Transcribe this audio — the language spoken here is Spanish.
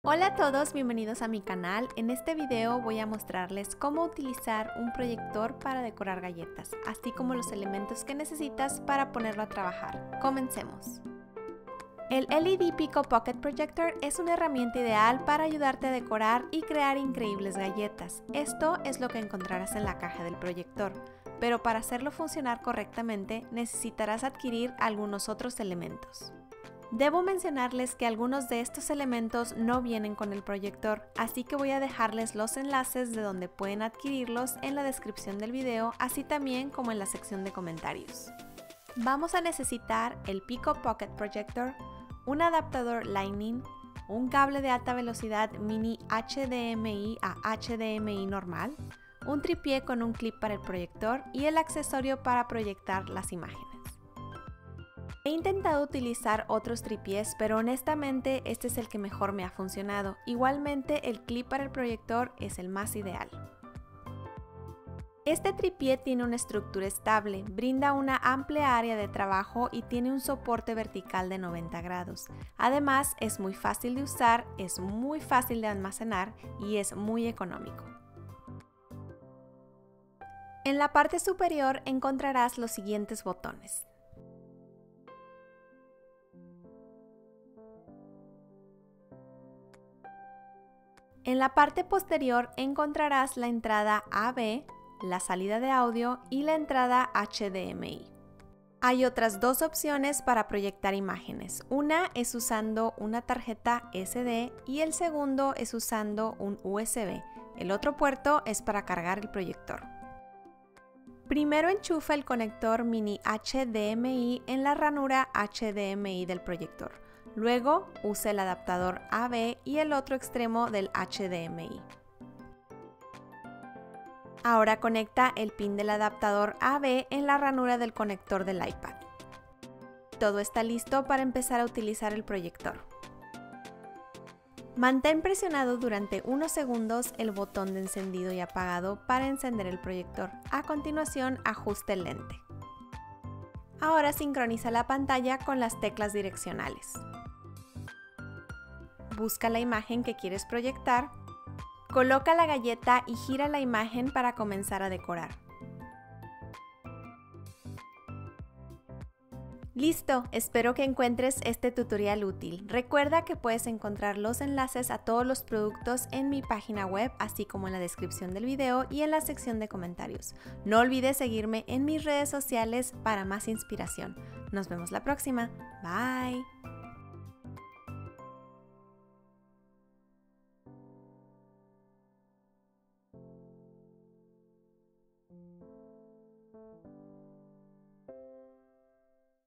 Hola a todos, bienvenidos a mi canal. En este video voy a mostrarles cómo utilizar un proyector para decorar galletas, así como los elementos que necesitas para ponerlo a trabajar. Comencemos. El LED Pico Pocket Projector es una herramienta ideal para ayudarte a decorar y crear increíbles galletas. Esto es lo que encontrarás en la caja del proyector, pero para hacerlo funcionar correctamente necesitarás adquirir algunos otros elementos. Debo mencionarles que algunos de estos elementos no vienen con el proyector, así que voy a dejarles los enlaces de donde pueden adquirirlos en la descripción del video, así también como en la sección de comentarios. Vamos a necesitar el Pico Pocket Projector, un adaptador Lightning, un cable de alta velocidad mini HDMI a HDMI normal, un tripié con un clip para el proyector y el accesorio para proyectar las imágenes. He intentado utilizar otros tripiés, pero honestamente este es el que mejor me ha funcionado. Igualmente el clip para el proyector es el más ideal. Este tripié tiene una estructura estable, brinda una amplia área de trabajo y tiene un soporte vertical de 90 grados. Además es muy fácil de usar, es muy fácil de almacenar y es muy económico. En la parte superior encontrarás los siguientes botones. En la parte posterior encontrarás la entrada AV, la salida de audio y la entrada HDMI. Hay otras dos opciones para proyectar imágenes. Una es usando una tarjeta SD y el segundo es usando un USB. El otro puerto es para cargar el proyector. Primero enchufa el conector mini HDMI en la ranura HDMI del proyector. Luego usa el adaptador AV y el otro extremo del HDMI. Ahora conecta el pin del adaptador AV en la ranura del conector del iPad. Todo está listo para empezar a utilizar el proyector. Mantén presionado durante unos segundos el botón de encendido y apagado para encender el proyector. A continuación, ajusta el lente. Ahora sincroniza la pantalla con las teclas direccionales. Busca la imagen que quieres proyectar, coloca la galleta y gira la imagen para comenzar a decorar. Listo, espero que encuentres este tutorial útil. Recuerda que puedes encontrar los enlaces a todos los productos en mi página web, así como en la descripción del video y en la sección de comentarios. No olvides seguirme en mis redes sociales para más inspiración. Nos vemos la próxima. Bye.